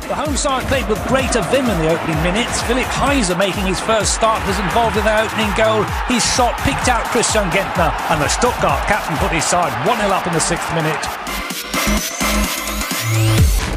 The home side played with greater vim in the opening minutes. Philipp Heiser making his first start was involved in their opening goal. His shot picked out Christian Gentner, and the Stuttgart captain put his side 1-0 up in the 6th minute.